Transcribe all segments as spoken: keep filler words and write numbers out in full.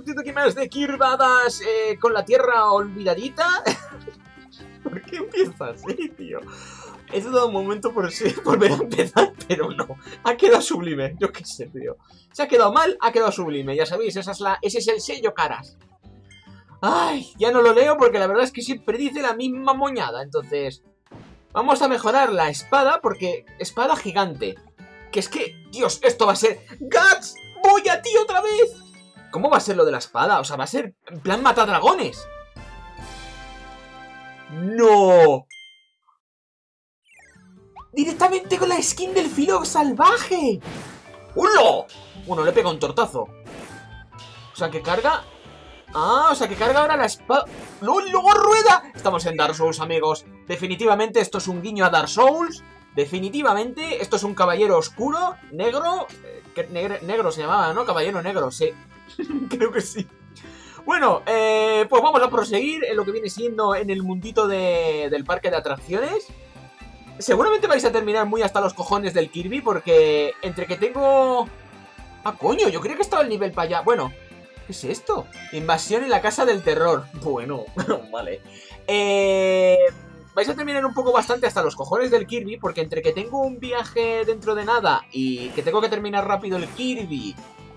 partido aquí más de Kirbadas eh, con la tierra olvidadita. ¿Por qué empieza así, tío? He dudado un momento por sí, volver a empezar, pero no. Ha quedado sublime, yo qué sé, tío. Se ha quedado mal, ha quedado sublime. Ya sabéis, esa es la, ese es el sello caras. Ay, ya no lo leo porque la verdad es que siempre dice la misma moñada. Entonces, vamos a mejorar la espada porque... Espada gigante. Que es que, Dios, esto va a ser... ¡Guts! ¡Voy a ti otra vez! ¿Cómo va a ser lo de la espada? O sea, va a ser en plan matadragones. ¡No! ¡Directamente con la skin del filo salvaje! ¡Hola! Bueno, le pega un tortazo. O sea, que carga... Ah, o sea, que carga ahora la espada... ¡No, luego rueda! Estamos en Dark Souls, amigos. Definitivamente esto es un guiño a Dark Souls. Definitivamente esto es un caballero oscuro, negro... Eh, que negre, negro se llamaba, ¿no? Caballero negro, sí. Creo que sí. Bueno, eh, pues vamos a proseguir en lo que viene siendo en el mundito de, del parque de atracciones. Seguramente vais a terminar muy hasta los cojones del Kirby porque entre que tengo... Ah, coño, yo creía que estaba el nivel para allá. Bueno, ¿qué es esto? Invasión en la casa del terror. Bueno, vale. Eh... Vais a terminar un poco bastante hasta los cojones del Kirby porque entre que tengo un viaje dentro de nada y que tengo que terminar rápido el Kirby...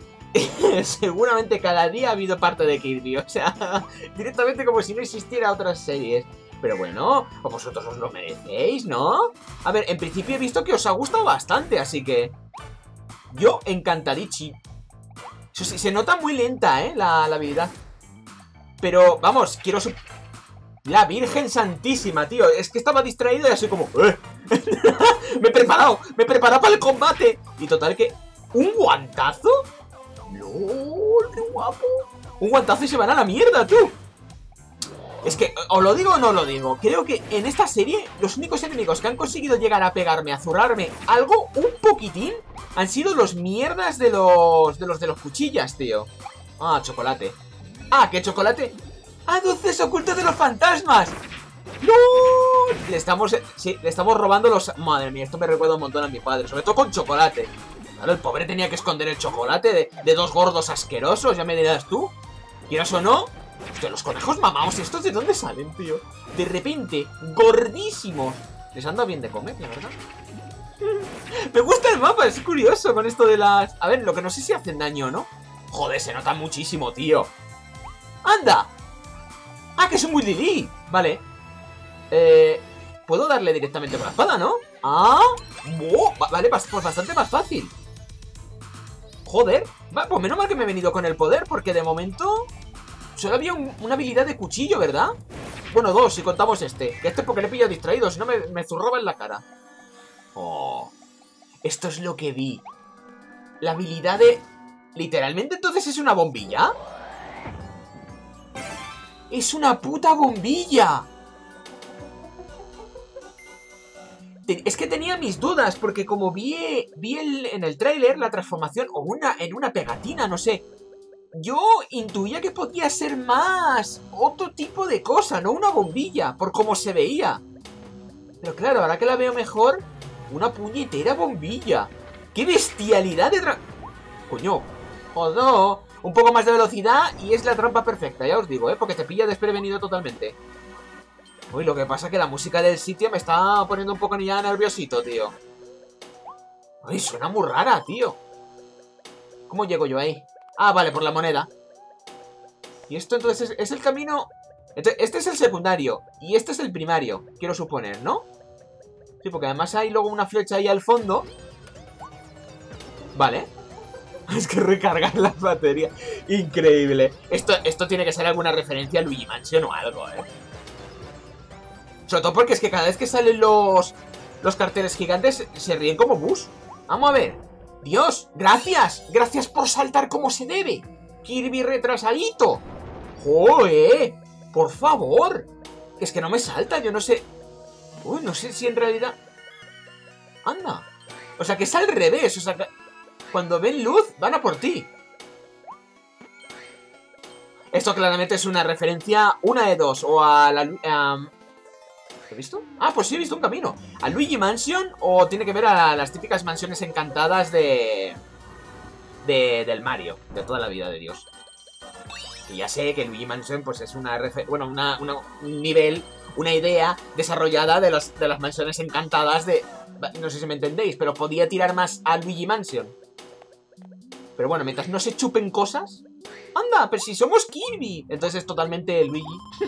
Seguramente cada día ha habido parte de Kirby. O sea, directamente como si no existiera otras series. Pero bueno, vosotros os lo merecéis, ¿no? A ver, en principio he visto que os ha gustado bastante, así que... Yo encantadichi. Eso sí, se nota muy lenta, ¿eh? La, la habilidad. Pero, vamos, quiero... Su... La Virgen Santísima, tío. Es que estaba distraído y así como... ¡Eh! Me he preparado, me he preparado para el combate. Y total que... ¿Un guantazo? ¡Lol! ¡Qué guapo! Un guantazo y se van a la mierda, tú. Es que, ¿os lo digo o no lo digo? Creo que en esta serie los únicos enemigos que han conseguido llegar a pegarme, a zurrarme algo, un poquitín, han sido los mierdas de los de los de los cuchillas, tío. Ah, chocolate. Ah, ¿qué chocolate? ¡Ah, dulces ocultos de los fantasmas! ¡No! Le estamos, sí, le estamos robando los... Madre mía, esto me recuerda un montón a mi padre, sobre todo con chocolate. Claro, el pobre tenía que esconder el chocolate de, de dos gordos asquerosos, ya me dirás tú. ¿Quieras o no? Hostia, los conejos mamados, ¿estos de dónde salen, tío? De repente, gordísimos. Les han dado bien de comer, la verdad. Me gusta el mapa, es curioso con esto de las... A ver, lo que no sé si hacen daño, ¿no? Joder, se nota muchísimo, tío. ¡Anda! ¡Ah, que es un Willy! Vale. Eh... Puedo darle directamente con la espada, ¿no? ¡Ah! ¡Oh! Vale, pues bastante más fácil. Joder. Va, pues menos mal que me he venido con el poder, porque de momento... Solo había un, una habilidad de cuchillo, ¿verdad? Bueno, dos, si contamos este. Que este es porque le he pillado distraído, si no me, me zurraba en la cara. Oh. Esto es lo que vi. La habilidad de... ¿Literalmente entonces es una bombilla? ¡Es una puta bombilla! Es que tenía mis dudas, porque como vi, vi el, en el tráiler la transformación, o una, en una pegatina, no sé... Yo intuía que podía ser más otro tipo de cosa, no una bombilla, por cómo se veía. Pero claro, ahora que la veo mejor, una puñetera bombilla. ¡Qué bestialidad de tra... Coño, joder, un poco más de velocidad y es la trampa perfecta, ya os digo, ¿eh? Porque te pilla desprevenido totalmente. Uy, lo que pasa es que la música del sitio me está poniendo un poco ya nerviosito, tío. Uy, suena muy rara, tío. ¿Cómo llego yo ahí? Ah, vale, por la moneda. Y esto entonces es, es el camino... Este, este es el secundario. Y este es el primario, quiero suponer, ¿no? Sí, porque además hay luego una flecha ahí al fondo. Vale. Es que recargar las baterías. Increíble. Esto, esto tiene que ser alguna referencia a Luigi Mansion o algo, ¿eh? Sobre todo porque es que cada vez que salen los... Los carteles gigantes se ríen como bus. Vamos a ver. Dios, gracias, gracias por saltar como se debe. Kirby retrasadito. ¡Joder! Por favor. Es que no me salta, yo no sé. Uy, no sé si en realidad... Anda. O sea que es al revés, o sea que... Cuando ven luz, van a por ti. Esto claramente es una referencia, una de dos, o a la... Um... ¿He visto? Ah, pues sí he visto un camino. ¿A Luigi Mansion o tiene que ver a las típicas mansiones encantadas de... de del Mario, de toda la vida de Dios? Y ya sé que Luigi Mansion pues es una... Bueno, una, una, un nivel, una idea desarrollada de, los, de las mansiones encantadas de... No sé si me entendéis, pero podía tirar más a Luigi Mansion. Pero bueno, mientras no se chupen cosas... ¡Anda! ¡Pero si somos Kirby! Entonces es totalmente Luigi.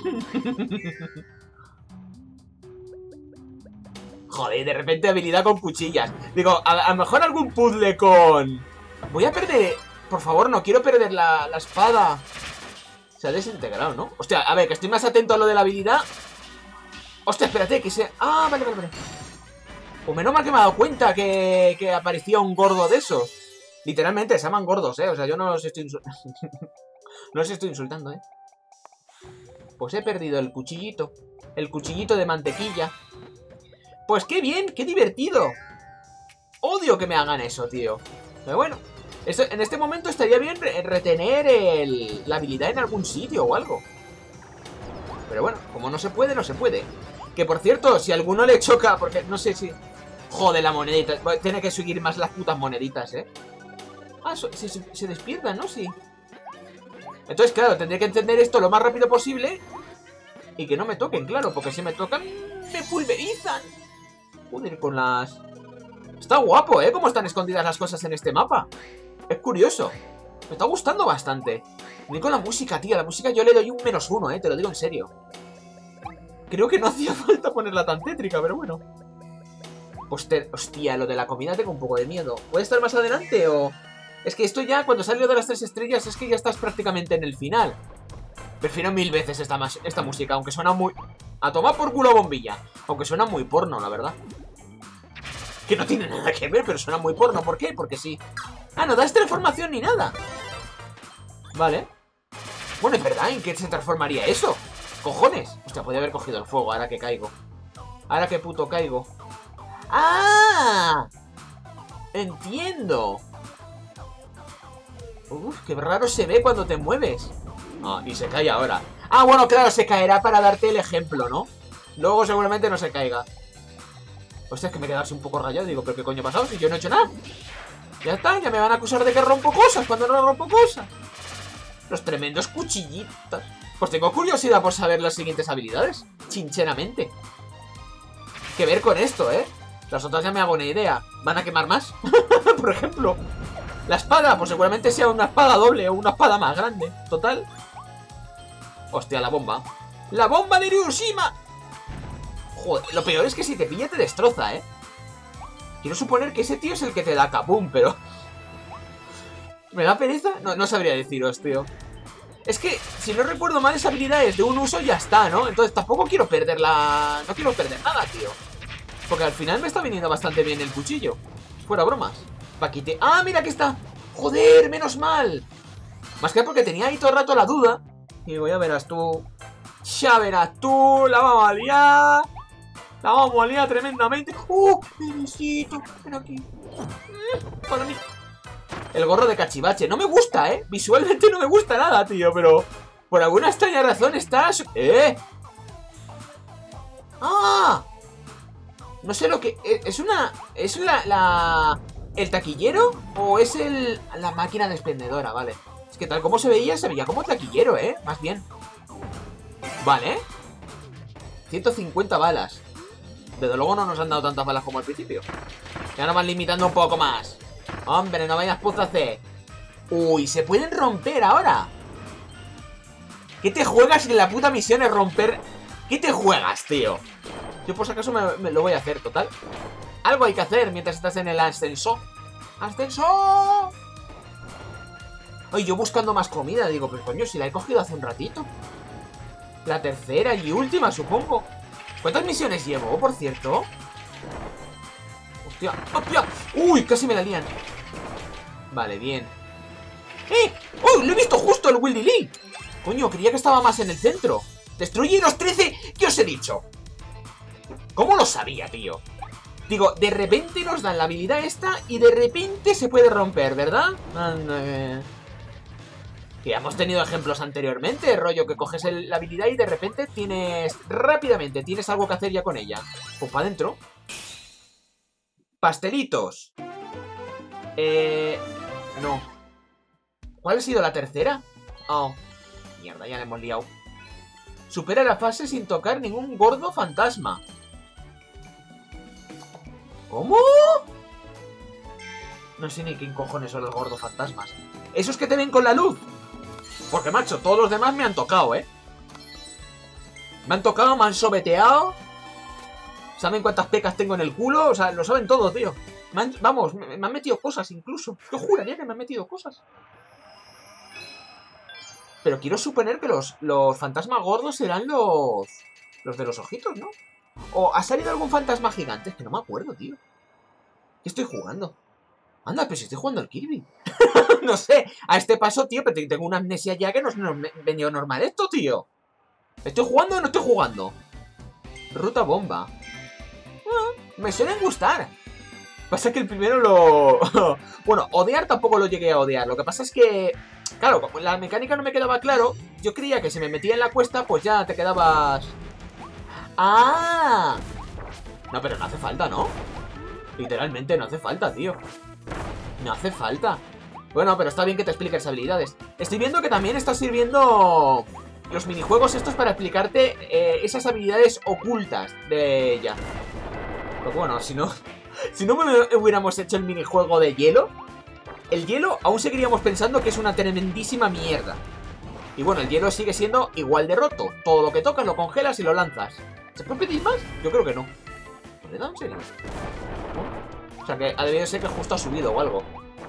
Joder, de repente habilidad con cuchillas. Digo, a, a lo mejor algún puzzle con... Voy a perder... Por favor, no quiero perder la, la espada. Se ha desintegrado, ¿no? Hostia, a ver, que estoy más atento a lo de la habilidad. Hostia, espérate, que se... Ah, vale, vale, vale. Pues menos mal que me he dado cuenta que, que aparecía un gordo de esos. Literalmente, se llaman gordos, ¿eh? O sea, yo no los estoy insultando. No los estoy insultando, ¿eh? Pues he perdido el cuchillito. El cuchillito de mantequilla. Pues qué bien, qué divertido. Odio que me hagan eso, tío. Pero bueno, esto, en este momento estaría bien re retener el, la habilidad en algún sitio o algo. Pero bueno, como no se puede, no se puede. Que por cierto, si a alguno le choca, porque no sé si... Joder, la monedita. Tiene que seguir más las putas moneditas, ¿eh? Ah, so, se, se, se despiertan, ¿no? Sí. Entonces, claro, tendría que entender esto lo más rápido posible. Y que no me toquen, claro, porque si me tocan, me pulverizan. Joder, con las... Está guapo, ¿eh? Cómo están escondidas las cosas en este mapa. Es curioso. Me está gustando bastante. Y con la música, tío. La música yo le doy un menos uno, ¿eh? Te lo digo en serio. Creo que no hacía falta ponerla tan tétrica, pero bueno. Hostia, hostia, lo de la comida tengo un poco de miedo. ¿Puede estar más adelante o...? Es que esto ya, cuando salió de las tres estrellas, es que ya estás prácticamente en el final. Prefiero mil veces esta, esta música, aunque suena muy... A tomar por culo bombilla. Aunque suena muy porno, la verdad. Que no tiene nada que ver, pero suena muy porno. ¿Por qué? Porque sí. Ah, no das transformación ni nada. Vale. Bueno, es verdad, ¿en qué se transformaría eso? ¡Cojones! Hostia, podría haber cogido el fuego ahora que caigo. Ahora que puto caigo. ¡Ah! Entiendo. Uf, qué raro se ve cuando te mueves. Ah, y se cae ahora. Ah, bueno, claro, se caerá para darte el ejemplo, ¿no? Luego seguramente no se caiga. Hostia, es que me he quedado así un poco rayado. Digo, ¿pero qué coño ha pasado? Si yo no he hecho nada. Ya está, ya me van a acusar de que rompo cosas cuando no rompo cosas. Los tremendos cuchillitos. Pues tengo curiosidad por saber las siguientes habilidades. Sinceramente. Que ver con esto, ¿eh? Las otras ya me hago una idea. ¿Van a quemar más? Por ejemplo. La espada, pues seguramente sea una espada doble o una espada más grande. Total. Hostia, la bomba. ¡La bomba de Hiroshima! Joder, lo peor es que si te pilla te destroza, ¿eh? Quiero suponer que ese tío es el que te da kaboom, pero... ¿Me da pereza? No, no sabría deciros, tío. Es que, si no recuerdo mal, esa habilidad es de un uso y ya está, ¿no? Entonces tampoco quiero perder la... No quiero perder nada, tío. Porque al final me está viniendo bastante bien el cuchillo. Fuera bromas. Paquite... ¡Ah, mira que está! ¡Joder, menos mal! Más que porque tenía ahí todo el rato la duda. Y digo, ya verás tú. Ya verás tú, la vamos a liar. La vamos a liar tremendamente. ¡Uh! Necesito. Ven aquí. Mm, para mí. El gorro de cachivache. No me gusta, ¿eh? Visualmente no me gusta nada, tío. Pero por alguna extraña razón está... ¡Eh! ¡Ah! No sé lo que... ¿Es una... ¿Es la... la... ¿El taquillero? ¿O es el... la máquina expendedora? Vale. Es que tal como se veía, se veía como taquillero, ¿eh? Más bien. Vale. ciento cincuenta balas. Desde luego no nos han dado tantas balas como al principio. Ya nos van limitando un poco más. Hombre, no vayas puto a hacer. Uy, se pueden romper ahora. ¿Qué te juegas si la puta misión es romper? ¿Qué te juegas, tío? Yo por si acaso me, me lo voy a hacer, total. Algo hay que hacer mientras estás en el ascensor. ¡Ascensor! Oye, yo buscando más comida. Digo, pero coño, si la he cogido hace un ratito. La tercera y última, supongo. ¿Cuántas misiones llevo, por cierto? Hostia, hostia. Uy, casi me la lían. Vale, bien. ¡Eh! ¡Oh! Lo he visto justo el Willy Lee. Coño, creía que estaba más en el centro. Destruye los trece. ¿Qué os he dicho? ¿Cómo lo sabía, tío? Digo, de repente nos dan la habilidad esta y de repente se puede romper, ¿verdad? Anda. Que ya hemos tenido ejemplos anteriormente, rollo que coges el, la habilidad y de repente tienes... Rápidamente, tienes algo que hacer ya con ella. Pues para adentro. Pastelitos. Eh... No. ¿Cuál ha sido la tercera? Oh. Mierda, ya le hemos liado. Supera la fase sin tocar ningún gordo fantasma. ¿Cómo? No sé ni qué cojones son los gordos fantasmas. Esos que te ven con la luz. Porque, macho, todos los demás me han tocado, ¿eh? Me han tocado, me han sobeteado. ¿Saben cuántas pecas tengo en el culo? O sea, lo saben todo, tío. Me han, vamos, me, me han metido cosas incluso. Yo juraría que me han metido cosas. Pero quiero suponer que los, los fantasmas gordos serán los... Los de los ojitos, ¿no? ¿O ha salido algún fantasma gigante? Es que no me acuerdo, tío. ¿Qué estoy jugando? Anda, pero si estoy jugando al Kirby. No sé, a este paso, tío, pero tengo una amnesia ya que no es no, venido normal esto, tío. ¿Estoy jugando o no estoy jugando? Ruta bomba. Bueno, me suelen gustar. Pasa que el primero lo... Bueno, odiar tampoco lo llegué a odiar. Lo que pasa es que... Claro, como la mecánica no me quedaba claro, yo creía que si me metía en la cuesta, pues ya te quedabas... ¡Ah! No, pero no hace falta, ¿no? Literalmente no hace falta, tío. No hace falta. Bueno, pero está bien que te explique las habilidades. Estoy viendo que también está sirviendo los minijuegos estos para explicarte eh, esas habilidades ocultas de ella. Pues bueno, si no... Si no me hubiéramos hecho el minijuego de hielo, el hielo aún seguiríamos pensando que es una tremendísima mierda. Y bueno, el hielo sigue siendo igual de roto. Todo lo que tocas lo congelas y lo lanzas. ¿Se puede pedir más? Yo creo que no. ¿Verdad? ¿En serio? ¿No? O sea que ha debido ser que justo ha subido o algo.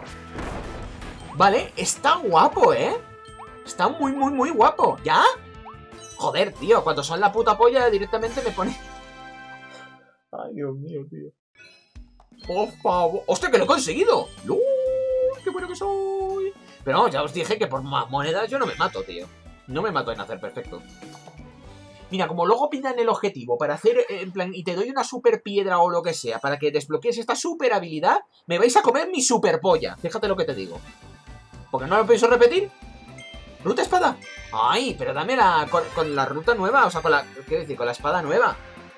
Vale, está guapo, ¿eh? Está muy, muy, muy guapo. ¿Ya? Joder, tío, cuando son la puta polla directamente me pone... Ay, Dios mío, tío. Por favor. ¡Hostia, que lo he conseguido! ¡Luz! ¡Qué bueno que soy! Pero no, ya os dije que por más monedas yo no me mato, tío. No me mato en hacer perfecto. Mira, como luego pintan el objetivo para hacer, en plan, y te doy una super piedra o lo que sea, para que desbloquees esta super habilidad, me vais a comer mi super polla. Fíjate lo que te digo. Porque no lo pienso repetir. ¿Ruta espada? Ay, pero dámela con, con la ruta nueva, o sea, con la... ¿Qué decir? Con la espada nueva.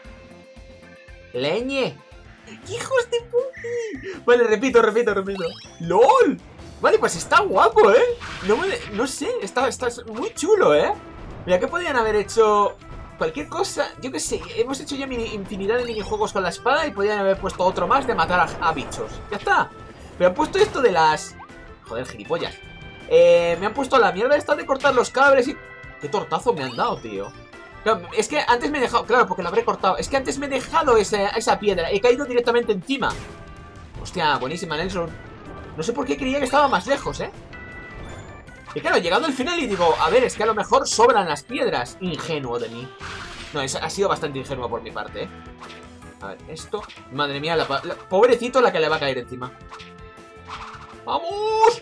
Leñe. ¡Hijos de puti! Vale, repito, repito, repito. ¡Lol! Vale, pues está guapo, ¿eh? No, me, no sé, está, está muy chulo, ¿eh? Mira, que podrían haber hecho cualquier cosa. Yo qué sé, hemos hecho ya mini, infinidad de minijuegos con la espada y podrían haber puesto otro más de matar a, a bichos. Ya está. Pero han puesto esto de las... Joder, gilipollas. Eh, me han puesto la mierda esta de cortar los cables y... ¡Qué tortazo me han dado, tío! Claro, es que antes me he dejado... Claro, porque lo habré cortado. Es que antes me he dejado esa, esa piedra. He caído directamente encima. Hostia, buenísima, Nelson. No sé por qué creía que estaba más lejos, ¿eh? Y claro, llegado al final y digo... A ver, es que a lo mejor sobran las piedras. Ingenuo de mí. No, es, ha sido bastante ingenuo por mi parte, ¿eh? A ver, esto... Madre mía, la, la, pobrecito la que le va a caer encima. ¡Vamos!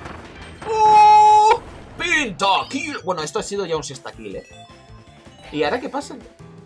¡Oh! ¡Pentakill! Bueno, esto ha sido ya un sextakill, ¿eh? ¿Y ahora qué pasa?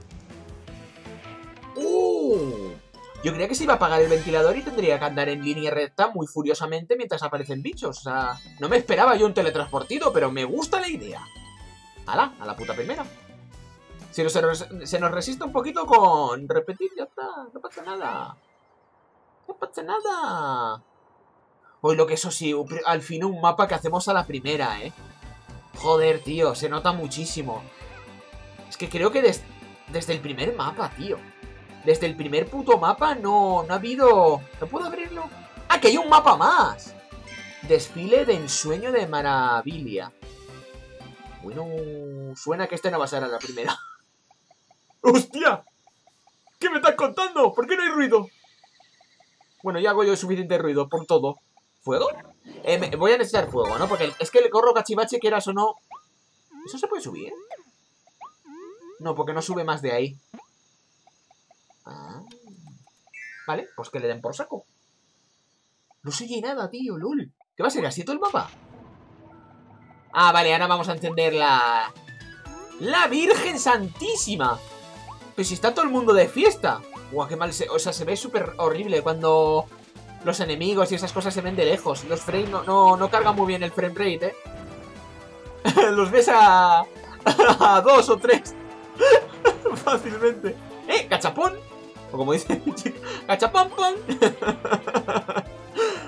¡Uh! Yo creía que se iba a apagar el ventilador y tendría que andar en línea recta muy furiosamente mientras aparecen bichos. O sea, no me esperaba yo un teletransportido, pero me gusta la idea. ¡Hala! A la puta primera. Si no, se, nos, se nos resiste un poquito con repetir, ya está. No pasa nada. No pasa nada. Hoy lo que eso sí, al fin un mapa que hacemos a la primera, ¿eh? Joder, tío, se nota muchísimo. Es que creo que des, desde el primer mapa, tío. Desde el primer puto mapa no, no ha habido... ¿No puedo abrirlo? ¡Ah, que hay un mapa más! Desfile de ensueño de maravilla. Bueno, suena que este no va a ser a la primera. ¡Hostia! ¿Qué me estás contando? ¿Por qué no hay ruido? Bueno, ya hago yo suficiente ruido por todo. ¿Fuego? Eh, me, voy a necesitar fuego, ¿no? Porque es que el corro cachivache, quieras o no... ¿Eso se puede subir? No, porque no sube más de ahí. Ah. Vale, pues que le den por saco. No se oye nada, tío, lol. ¿Qué va a ser así todo el mapa? Ah, vale, ahora vamos a encender la... ¡La Virgen Santísima! Pero si está todo el mundo de fiesta. Guau, qué mal se... O sea, se ve súper horrible cuando... Los enemigos y esas cosas se ven de lejos. Los frames no, no, no cargan muy bien el frame rate, ¿eh? Los ves a... a dos o tres. Fácilmente. ¡Eh! ¡Cachapón! O como dice mi chica, ¡cachapón, pon!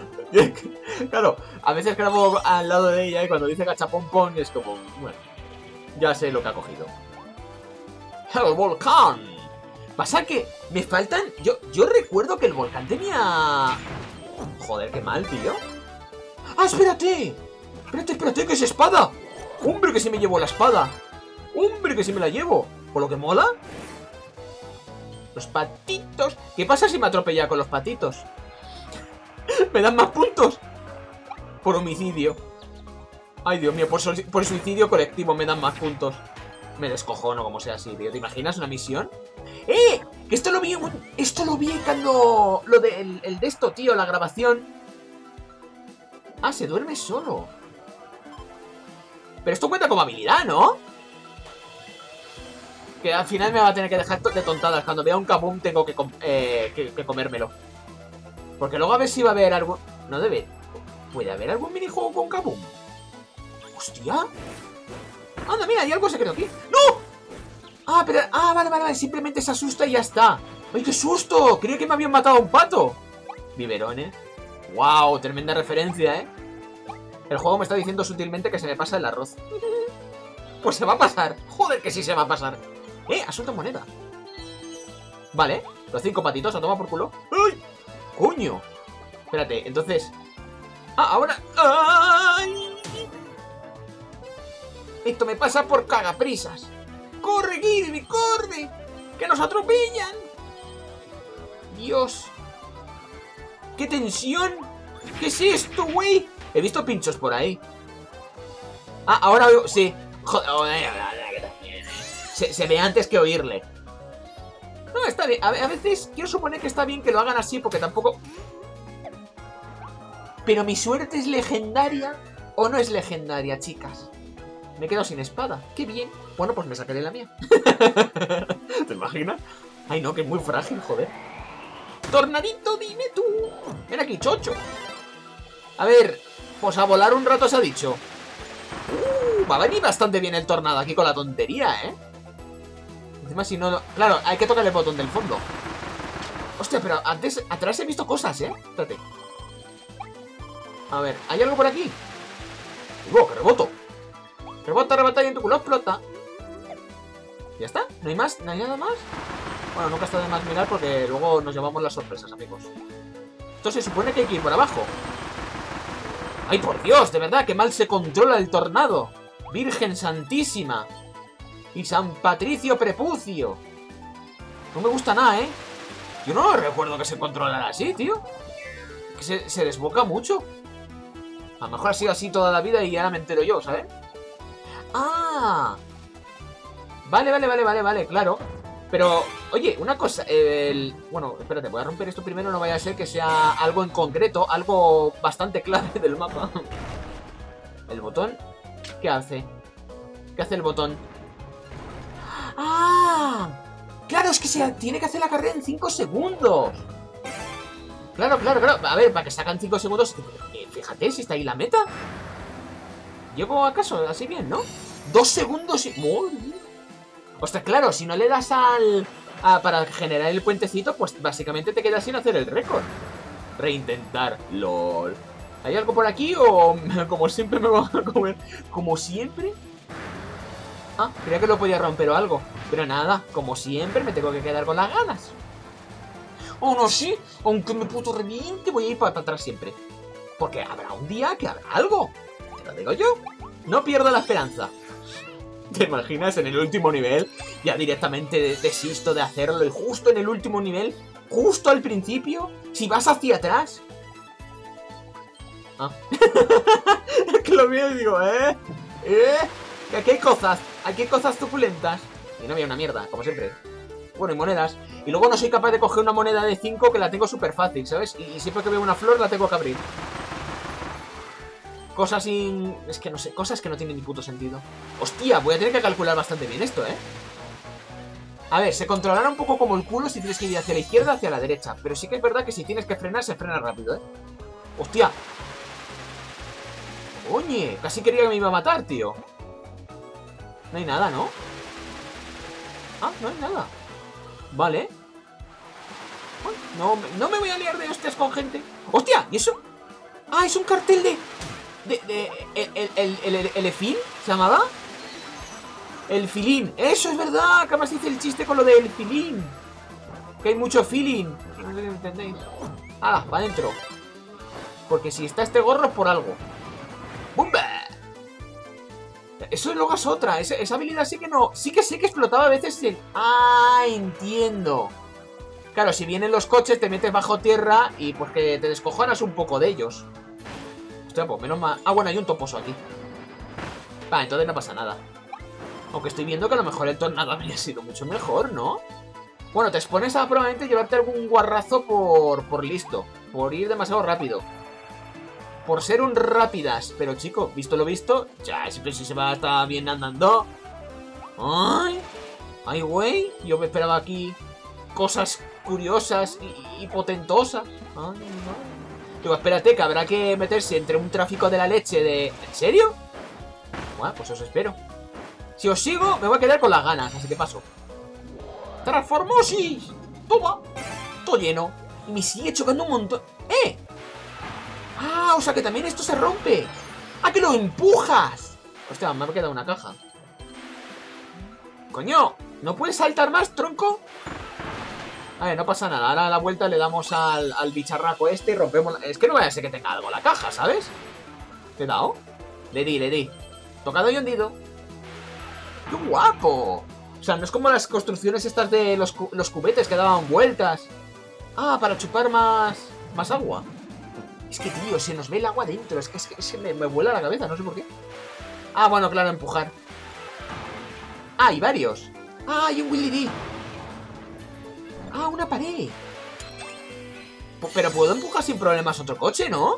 Claro, a veces grabo al lado de ella y cuando dice cachapón, pon es como... Bueno, Ya sé lo que ha cogido. ¡El volcán! Pasa que me faltan... Yo, yo recuerdo que el volcán tenía... Joder, qué mal, tío. ¡Ah, espérate! Espérate, espérate, que es espada. ¡Hombre, que se me llevó la espada! ¡Hombre, que se me la llevo! ¿Por lo que mola? Los patitos. ¿Qué pasa si me atropella con los patitos? Me dan más puntos. Por homicidio. Ay, Dios mío, por, por suicidio colectivo me dan más puntos. Me descojono como sea así, tío. ¿Te imaginas una misión? ¡Eh! Que esto lo vi... Esto lo vi cuando... Lo del el de esto, tío, la grabación. Ah, se duerme solo. Pero esto cuenta como habilidad, ¿no? Que al final me va a tener que dejar de tontadas. Cuando vea un Kaboom tengo que, com eh, que, que comérmelo. Porque luego a ver si va a haber algún... No debe... ¿Puede haber algún minijuego con Kaboom? ¡Hostia! ¡Anda, mira! Hay algo secreto aquí. ¡No! Ah, pero... Ah, vale, vale, vale. Simplemente se asusta y ya está. ¡Ay, qué susto! Creía que me habían matado a un pato. Biberones. ¡Wow! Tremenda referencia, ¿eh? El juego me está diciendo sutilmente que se me pasa el arroz. Pues se va a pasar. Joder, que sí se va a pasar. ¡Eh! Ha suelto moneda. Vale. Los cinco patitos a tomar por culo. ¡Ay! ¡Coño! Espérate, entonces... Ah, ahora... ¡Ay! Esto me pasa por cagaprisas. ¡Corre, Kirby, corre! ¡Que nos atropellan! Dios. ¡Qué tensión! ¿Qué es esto, güey? He visto pinchos por ahí. Ah, ahora oigo... Sí. Joder. Se, se ve antes que oírle. No, está bien. A, a veces quiero suponer que está bien que lo hagan así porque tampoco... Pero mi suerte es legendaria o no es legendaria, chicas. Me he quedado sin espada. ¡Qué bien! Bueno, pues me sacaré la mía. ¿Te imaginas? Ay, no, que es muy frágil, joder. Tornadito, dime tú. Ven aquí, chocho. A ver, pues a volar un rato se ha dicho. Uh, va a venir bastante bien el tornado aquí con la tontería, ¿eh? Encima si no... Claro, hay que tocar el botón del fondo. Hostia, pero antes, atrás he visto cosas, ¿eh? Espérate. A ver, ¿hay algo por aquí? ¡Uh, que reboto! Rebota, rebota y en tu culo explota. ¿Ya está? ¿No hay más? ¿No hay nada más? Bueno, nunca está de más mirar porque luego nos llevamos las sorpresas, amigos. Entonces se supone que hay que ir por abajo. ¡Ay, por Dios! De verdad, que mal se controla el tornado. Virgen Santísima. Y San Patricio Prepucio. No me gusta nada, ¿eh? Yo no recuerdo que se controlara así, tío. Que se, se desboca mucho. A lo mejor ha sido así toda la vida y ahora me entero yo, ¿sabes? ¡Ah! Vale, vale, vale, vale, vale, claro. Pero, oye, una cosa, el... Bueno, espérate, voy a romper esto primero, no vaya a ser que sea algo en concreto, algo bastante clave del mapa. ¿El botón? ¿Qué hace? ¿Qué hace el botón? ¡Ah! Claro, es que se tiene que hacer la carrera en cinco segundos. Claro, claro, claro. A ver, para que sacan cinco segundos... Fíjate, si está ahí la meta. ¿Llego acaso así bien, no? Dos segundos y... ¡Muy bien! Ostras, claro, si no le das al... A, para generar el puentecito, pues básicamente te quedas sin hacer el récord. Reintentar. LOL. ¿Hay algo por aquí o como siempre me van a comer? Como siempre. Ah, creía que lo podía romper o algo. Pero nada, como siempre me tengo que quedar con las ganas. O no, sí, aunque me puto reviente, voy a ir para atrás siempre. Porque habrá un día que habrá algo. Te lo digo yo. No pierdo la esperanza. ¿Te imaginas en el último nivel? Ya directamente desisto de hacerlo. Y justo en el último nivel, justo al principio, si vas hacia atrás... Ah. Es que lo veo y digo, ¿eh? ¿Eh? Que aquí hay cosas. Aquí hay cosas suculentas. Y no había una mierda, como siempre. Bueno, y monedas. Y luego no soy capaz de coger una moneda de cinco que la tengo súper fácil, ¿sabes? Y siempre que veo una flor la tengo que abrir. Cosas sin... Es que no sé, cosas que no tienen ni puto sentido. Hostia, voy a tener que calcular bastante bien esto, ¿eh? A ver, se controlará un poco como el culo si tienes que ir hacia la izquierda o hacia la derecha. Pero sí que es verdad que si tienes que frenar, se frena rápido, ¿eh? ¡Hostia! Oye, casi quería que me iba a matar, tío. No hay nada, ¿no? Ah, no hay nada. Vale. Uy, no, no me voy a liar de hostias con gente. ¡Hostia! ¿Y eso? Ah, es un cartel de... De... de el, el, el, el, el Efil, ¿se llamaba? El filín. Eso es verdad. Que más dice el chiste con lo del filín. Que hay mucho feeling. No sé si entendéis. Ah, va adentro. Porque si está este gorro es por algo. ¡Bumba! Eso luego es otra. Esa, esa habilidad sí que no... Sí que sé que explotaba a veces el... Ah, entiendo. Claro, si vienen los coches te metes bajo tierra y pues que te descojonas un poco de ellos. Hostia, pues menos mal... Ah, bueno, hay un toposo aquí. Va, entonces no pasa nada. Aunque estoy viendo que a lo mejor el tornado habría sido mucho mejor, ¿no? Bueno, te expones a probablemente llevarte algún guarrazo por, por listo. Por ir demasiado rápido. Por ser un rápidas. Pero chico, visto lo visto, ya, siempre si se va a estar bien andando. Ay, ay, güey. Yo me esperaba aquí cosas curiosas y, y potentosas. Ay, no. Digo, espérate, que habrá que meterse entre un tráfico de la leche de... ¿En serio? Bueno, pues os espero. Si os sigo, me voy a quedar con las ganas, así que paso. ¡Transformosis! ¡Toma! Todo lleno. Y me sigue chocando un montón. ¡Eh! ¡Ah! O sea que también esto se rompe. ¡Ah, que lo empujas! Hostia, me ha quedado una caja. ¡Coño! ¿No puedes saltar más, tronco? A ver, no pasa nada. Ahora a la vuelta le damos al, al bicharraco este y rompemos... Es que no vaya a ser que tenga algo la caja, ¿sabes? ¿Te he dado? Le di, le di. Tocado y hundido. ¡Qué guapo! O sea, no es como las construcciones estas de los, cu los cubetes que daban vueltas. Ah, para chupar más, más agua. Es que, tío, se nos ve el agua dentro. Es que, es que, es que me, me vuela la cabeza, no sé por qué. Ah, bueno, claro, empujar. Ah, hay varios. Ah, hay un Willy D. Ah, una pared. P Pero puedo empujar sin problemas otro coche, ¿no?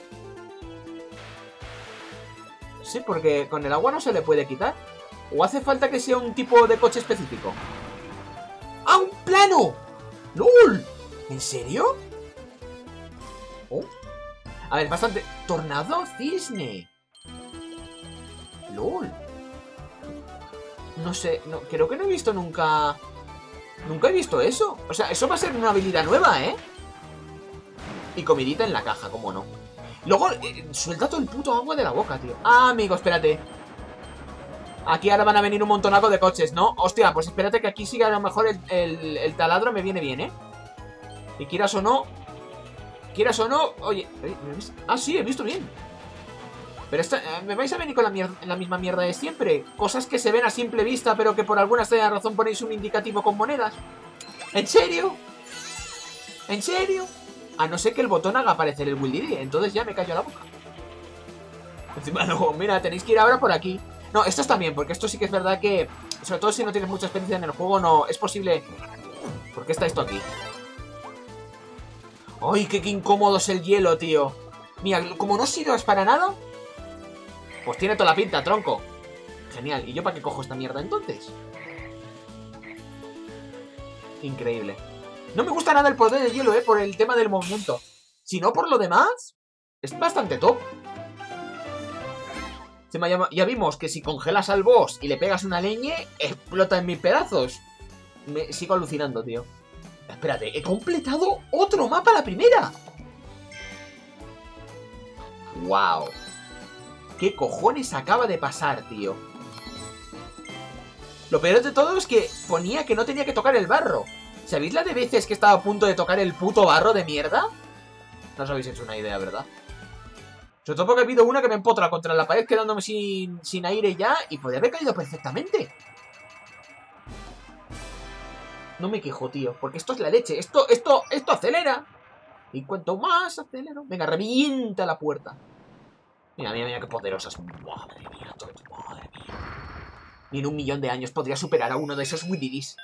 Sí, porque con el agua no se le puede quitar. ¿O hace falta que sea un tipo de coche específico? ¡Ah, un plano! ¡Lol! ¿En serio? Oh. A ver, bastante... Tornado cisne. ¡Lol! No sé, no, creo que no he visto nunca... Nunca he visto eso. O sea, eso va a ser una habilidad nueva, ¿eh? Y comidita en la caja, cómo no. Luego, eh, suelta todo el puto agua de la boca, tío. Ah, amigo, espérate. Aquí ahora van a venir un montonaco de coches, ¿no? Hostia, pues espérate que aquí sí que a lo mejor el, el, el taladro me viene bien, ¿eh? Y quieras o no... Quieras o no... Oye... Ah, sí, he visto bien. Pero esta, ¿me vais a venir con la, mierda, la misma mierda de siempre? Cosas que se ven a simple vista, pero que por alguna extraña razón ponéis un indicativo con monedas. ¿En serio? ¿En serio? A no ser que el botón haga aparecer el Willy D, entonces ya me callo la boca. Encima no, mira, tenéis que ir ahora por aquí. No, esto está bien, porque esto sí que es verdad que... Sobre todo si no tienes mucha experiencia en el juego, no... Es posible... ¿Por qué está esto aquí? ¡Ay, qué, qué incómodo es el hielo, tío! Mira, como no sirvas para nada... Pues tiene toda la pinta, tronco. Genial. ¿Y yo para qué cojo esta mierda entonces? Increíble. No me gusta nada el poder del hielo, eh, por el tema del movimiento. Si no, por lo demás, es bastante top. Ya vimos que si congelas al boss y le pegas una leñe, explota en mil pedazos. Me sigo alucinando, tío. Espérate, he completado otro mapa a la primera. ¡Wow! ¿Qué cojones acaba de pasar, tío? Lo peor de todo es que ponía que no tenía que tocar el barro. ¿Sabéis la de veces que estaba a punto de tocar el puto barro de mierda? No os habéis hecho una idea, ¿verdad? Sobre todo porque ha habido una que me empotra contra la pared quedándome sin, sin aire ya y podría haber caído perfectamente. No me quejo, tío, porque esto es la leche. Esto, esto, esto acelera. Y cuanto más acelero... Venga, revienta la puerta. Mira, mira, mira qué poderosas. Madre mía, todo, madre mía. Ni en un millón de años podría superar a uno de esos Wididis.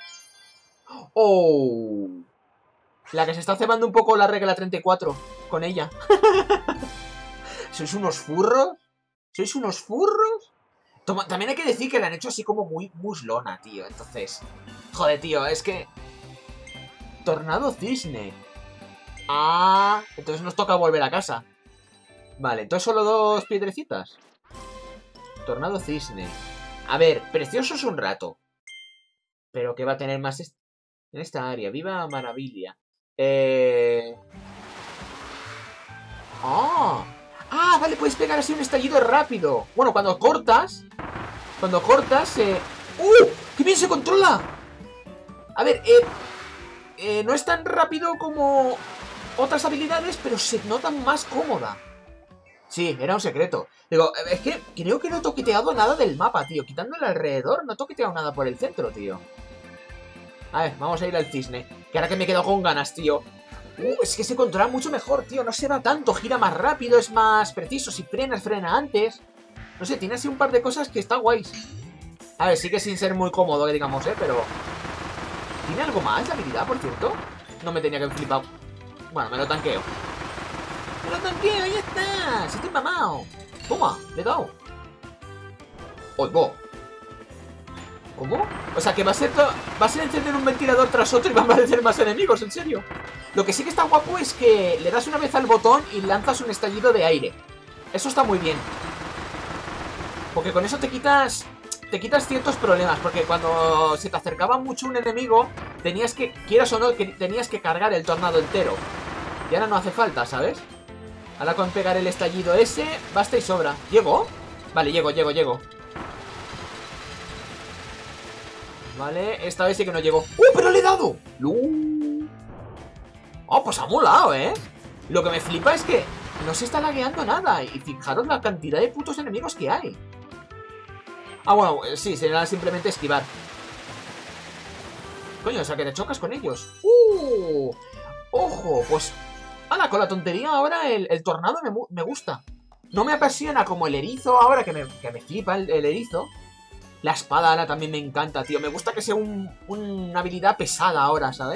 ¡Oh! La que se está cebando un poco la regla treinta y cuatro con ella. ¿Sois unos furros? ¿Sois unos furros? Toma, también hay que decir que la han hecho así como muy muslona, tío. Entonces... Joder, tío, es que... Tornado cisne. Ah, entonces nos toca volver a casa. Vale, entonces solo dos piedrecitas. Tornado cisne. A ver, precioso es un rato. Pero ¿qué va a tener más est en esta área? Viva maravilla. Eh... ¡Ah! ¡Ah! Vale, puedes pegar así un estallido rápido. Bueno, cuando cortas... Cuando cortas, eh... ¡Uh! ¡Qué bien se controla! A ver, eh, eh, no es tan rápido como otras habilidades, pero se nota más cómoda. Sí, era un secreto. Digo, es que creo que no he toqueteado nada del mapa, tío. Quitando el alrededor, no he toqueteado nada por el centro, tío. A ver, vamos a ir al cisne. Que ahora que me he quedado con ganas, tío. Uh, es que se controla mucho mejor, tío. No se va tanto, gira más rápido, es más preciso. Si frenas, frena antes. No sé, tiene así un par de cosas que están guays. A ver, sigue sin ser muy cómodo, que digamos, ¿eh? Pero... ¿tiene algo más de habilidad, por cierto? No me tenía que haber flipado. Bueno, me lo tanqueo. ¡Me lo tanqueo! ¡Ya está! ¡Se estoy mamado! Toma, le he dado. ¡Oigo! ¿Cómo? O sea, que va a ser va a ser encender un ventilador tras otro y van a aparecer más enemigos, ¿en serio? Lo que sí que está guapo es que le das una vez al botón y lanzas un estallido de aire. Eso está muy bien. Porque con eso te quitas... te quitas ciertos problemas, porque cuando se te acercaba mucho un enemigo, tenías que, quieras o no, que tenías que cargar el tornado entero. Y ahora no hace falta, ¿sabes? Ahora con pegar el estallido ese, basta y sobra. ¿Llego? Vale, llego, llego, llego. Vale, esta vez sí que no llego. ¡Uh, pero le he dado! ¡Uh! Oh, pues ha molado, ¿eh? Lo que me flipa es que no se está lagueando nada. Y fijaros la cantidad de putos enemigos que hay. Ah, bueno, sí, será simplemente esquivar. Coño, o sea que te chocas con ellos. ¡Uh! ¡Ojo! Pues... ¡hala! Con la tontería ahora el, el tornado me, me gusta. No me apasiona como el erizo ahora, que me, que me flipa el, el erizo. La espada ahora también me encanta, tío. Me gusta que sea un, una habilidad pesada ahora, ¿sabes?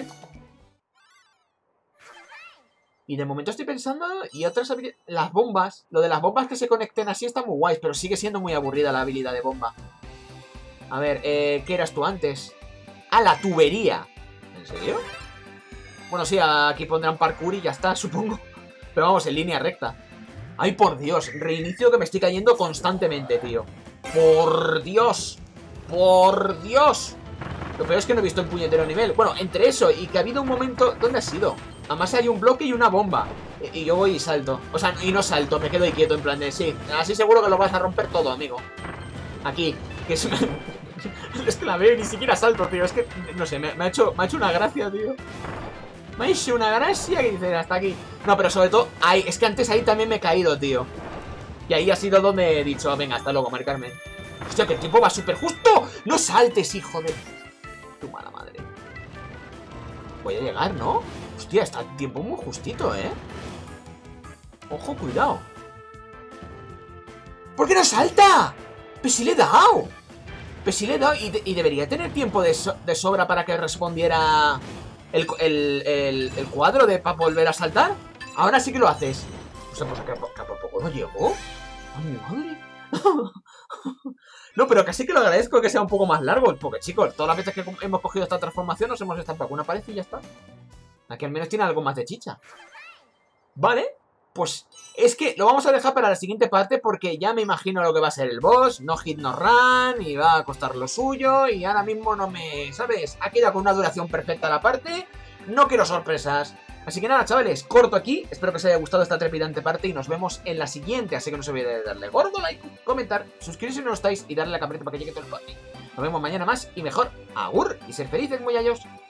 Y de momento estoy pensando... y otras habilidades... las bombas. Lo de las bombas que se conecten así está muy guay, pero sigue siendo muy aburrida la habilidad de bomba. A ver, eh, ¿qué eras tú antes? ¡Ah, la tubería! ¿En serio? Bueno, sí, aquí pondrán parkour y ya está, supongo. Pero vamos, en línea recta. ¡Ay, por Dios! Reinicio que me estoy cayendo constantemente, tío. ¡Por Dios! ¡Por Dios! Lo peor es que no he visto el puñetero nivel. Bueno, entre eso y que ha habido un momento... ¿dónde ha sido? Además hay un bloque y una bomba. Y yo voy y salto. O sea, y no salto, me quedo ahí quieto en plan de... sí, así seguro que lo vas a romper todo, amigo. Aquí, que es una... es que la veo y ni siquiera salto, tío. Es que, no sé, me, me, ha, hecho, me ha hecho una gracia, tío. Me ha hecho una gracia que dice hasta aquí. No, pero sobre todo, ahí, es que antes ahí también me he caído, tío. Y ahí ha sido donde he dicho, venga, hasta luego, Mari Carmen. Hostia, que el tiempo va súper justo. No saltes, hijo de... tu mala madre. Voy a llegar, ¿no? Hostia, está el tiempo muy justito, ¿eh? Ojo, cuidado. ¿Por qué no salta? Pues sí le he dado. Pues sí le he dado. Y, de, y debería tener tiempo de, so, de sobra para que respondiera el, el, el, el cuadro de para volver a saltar. Ahora sí que lo haces. O sea, pues que, que a poco no llegó. ¡Ay, mi madre! No, pero casi que lo agradezco que sea un poco más largo. Porque, chicos, todas las veces que hemos cogido esta transformación nos hemos estampado con una pared y ya está. Aquí al menos tiene algo más de chicha. Vale, pues es que lo vamos a dejar para la siguiente parte porque ya me imagino lo que va a ser el boss. No hit, no run, y va a costar lo suyo. Y ahora mismo no me... ¿sabes? Ha quedado con una duración perfecta la parte. No quiero sorpresas. Así que nada, chavales, corto aquí. Espero que os haya gustado esta trepidante parte y nos vemos en la siguiente. Así que no se olviden de darle gordo like, comentar, suscribiros si no lo estáis y darle a la campanita para que llegue todo el podcast. Nos vemos mañana más y mejor. Agur y ser felices, muchachos.